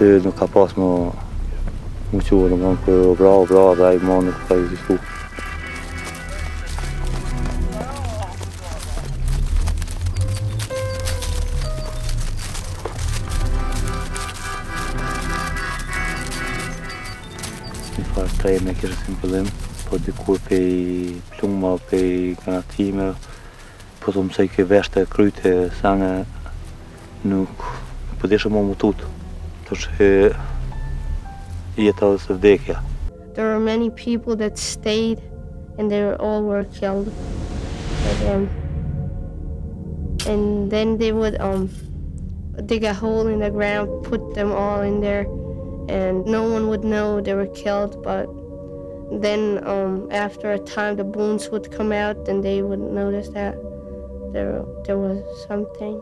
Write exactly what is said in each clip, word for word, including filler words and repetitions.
nunca posso muito não que bravo bravo daí mano que faz isso. Trein een keer simpel voor de koop e pluma pe kanatime potom se que veste krute sange nu podešamo mu tut to že je to sevdekja. There were many people that stayed and they were all were killed. And, um, and then they would um, dig a hole in the ground, put them all in there, and no one would know they were killed, but then um, after a time the bones would come out and they would notice that there, there was something.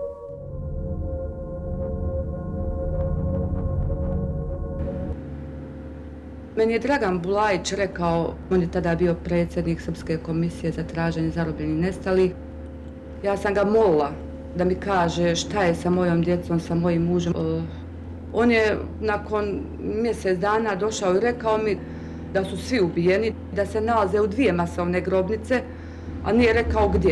Meni je Dragan Bulajić rekao, on je tada bio predsjednik Srpske komisije za traženje zarobljenih i nestalih. Ja sam ga molila da mi kaže šta je sa mojom djecom, sa mojim mužem. On je nakon mjesec dana došao i rekao mi da su svi ubijeni, da se nalaze u dvije masovne grobnice, a nije rekao gdje.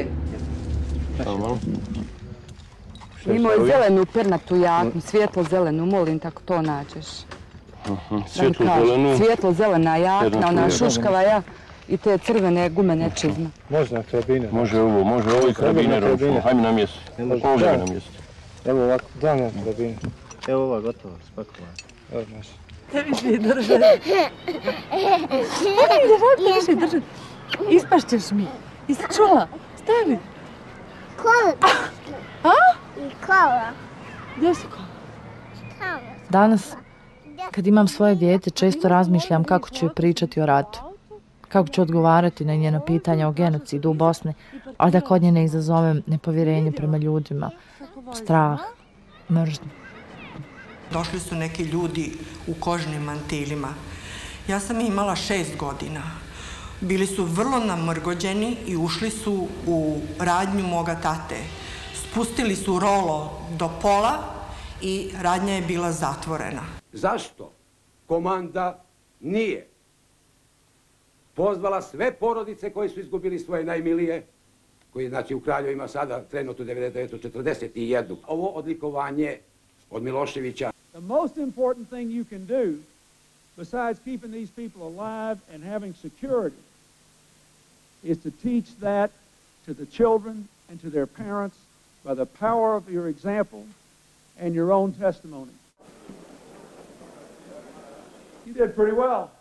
Imao je zelenu pernatu jaknu, svjetlo zelenu, molim tako to nađeš. Svjetlo zelenu? Svjetlo zelena jakna, ona šuškava ja i te crvene gumene čizme. Može karabiner. Može ovo, može ovo i karabiner. Hajme na mjesto. Može na mjesto. Evo ovako, da na karabiner. Evo ova gotova, spakovala. Evo naša. Ne više držati. Ne više držati. Ispašćeš mi. Jesi čula? Stavi. Kola. A? I kola. Gdje su kola? Danas, kad imam svoje dijete, često razmišljam kako ću joj pričati o ratu. Kako ću odgovarati na njeno pitanja o genocidu u Bosni, a da kod nje ne izazovem nepovjerenje prema ljudima, strah, mržnju. Došli su neki ljudi u kožnim mantilima. Ja sam imala šest godina. Bili su vrlo namrgođeni i ušli su u radnju moga tate. Spustili su rolo do pola i radnja je bila zatvorena. Zašto komanda nije pozvala sve porodice koje su izgubili svoje najmilije, koji znači u Kraljevima sada trenutno devedeset četrdeset jedan. Ovo odlikovanje od Miloševića. The most important thing you can do, besides keeping these people alive and having security, is to teach that to the children and to their parents by the power of your example and your own testimony. You did pretty well.